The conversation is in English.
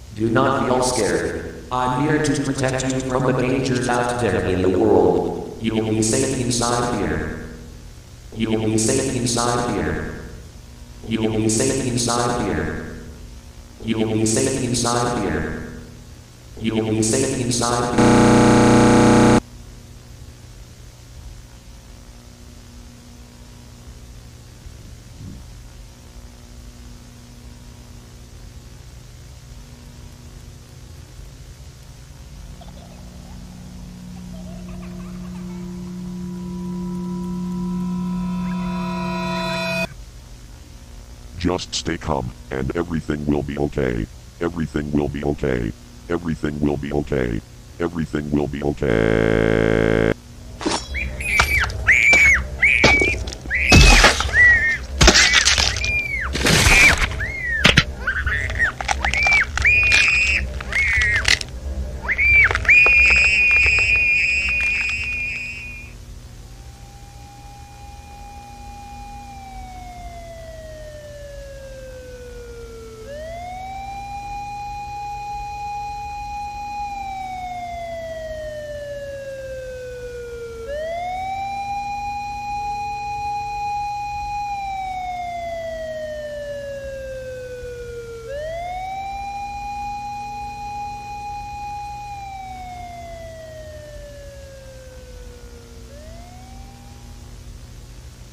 Do not feel scared. I'm here to protect you from the dangers out there in the world. You will be safe inside here. You will be safe inside here. You will be safe inside here. You will be safe inside here. You will be safe inside here. Just stay calm, and everything will be okay. Everything will be okay. Everything will be okay. Everything will be okay.